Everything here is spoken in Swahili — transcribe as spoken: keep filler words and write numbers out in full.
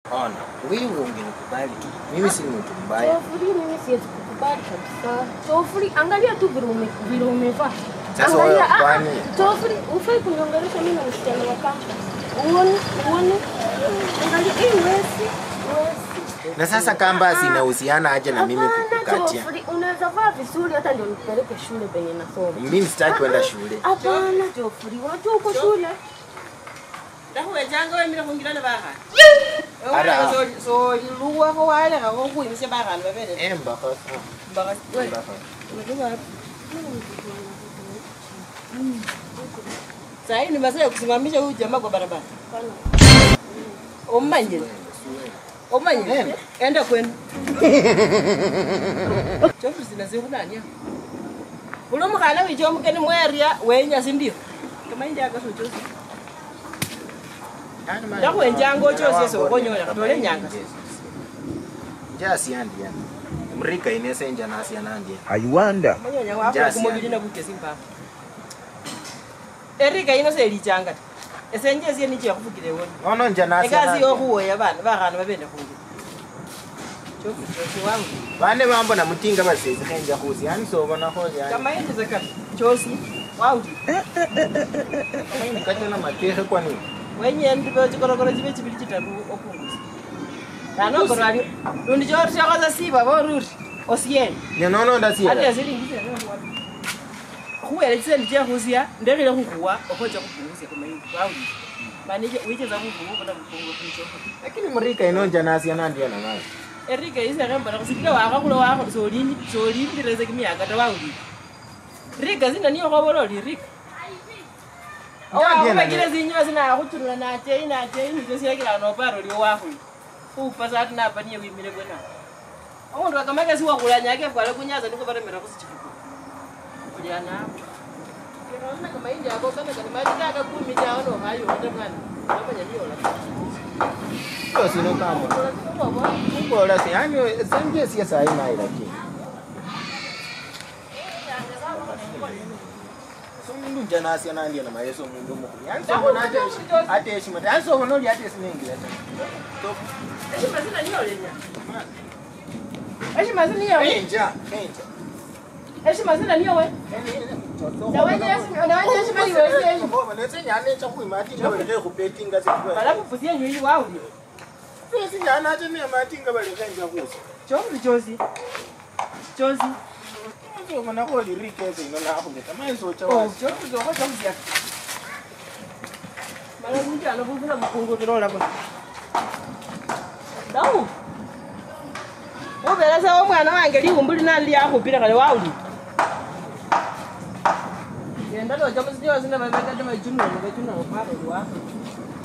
Ona, wewe ungenikubali tu. Mimi si mtu mbaya. Choffuri mimi siwezi kukubali kabisa. Choffuri angalia tu vile ume vile umevaa. Sasa wewe kwani? Choffuri ufai kuniongelesha mimi na msichana wa kampa. Uone, uone. Angalia hii wesi, wesi. Na sasa kamba zinahusiana aje na mimi kukukatia? Choffuri unaweza vaa vizuri hata ndio nipeleke shule penye nasoma. Mimi sitaki kwenda shule. Hapana Choffuri, unajua uko shule. Ndawe jango wewe kungilana baha. Ara so so luwa ko wale ka ko kuimse baha babele. Emba kwa. Mbaka. Unajua sasa ni masaya kusimamisha huyu jamaa kwa barabara. Omanye. Omanye. Enda kwenu. Chofu zinazikudania. Ulo mukana wicho mukeni mweria wenya sindio. Kama inja akasocho. Ndaku enjango chose so konyola katole nyanga. Jasi andi ya. Mrika inese nja nasi anandi. I wonder. Manyonya wako kumubili na buke simpa. Erika inose elichanga. Esenje sie nije yakufukire wona. Ono nja nasi. Ekazi yokuwe yabana bakana babende kungi. Chofu chose wangu. Bane mambo na mutinga baseze kenja kuzi. Yani so bona hoja. Kama yende zakati. Chose wangu. Mimi nikatana matehe kwa nini? Wenye ndibe chikorokoro chibe chibili chitabu okunguza. Nano korali. Lundi jor shakaza siba boruri. Osien. Ni nono ndasiya. Ati azili ngise no. Kuwele tseni je kuzia ndekile kukuwa okoja kupunguza kama hivi. Waudi. Manije wiche za kukuwa kuna kupunguza kicho. Lakini mrika inonja nasi anandi ana nayo. Erika isa kamba kusikira waka kulo wako solini solini reze kimyaka tawaudi. Rika zina niyo kwabololi Rika. Oh, bagire zinyo zina kuturula na tei na tei ni josi yakira no paro liyo wako. Upa za tuna hapa niye wimile bwana. Omuntu akamaka si wakulanya yake kwa kunyaza niko pale mera kusichifuko. Kuliana. Kinaona kama india yako kana kana maji yaka kumi jao no hayo hata bwana. Hapa nyanio la. Sio sino kama. Mungu ala si yani sanje si sai mai lakini. Mundu janasi anandi na mayeso mundu mu. Yani so bona ate heshima. Yani so bona ati sinengi hata. So heshima zina niyo lenya. Heshima zina niyo. Enja, enja. Heshima zina niyo we. Na wewe heshima na wewe heshima ni wewe heshima. Mbona netse nyane cha kuimati na wewe kupetinga sikwa. Alafu fusia nyinyi wao ndio. Sisi nyana acha ni matinga bale kenja kusa. Chofu chozi. Chozi. Ndio maana kwa lirike ino na hapo ngeta mai so cha Oh, chofu ndio kwa chofu yake. Mara nyingi anavuna mkungu kirola kwa. Dau. Ubera sawa mwana wange liumbuli nali yakupira kale wauli. Yenda lo jamu sio zina mabeka kama juno, ngechuna kwa pale wako.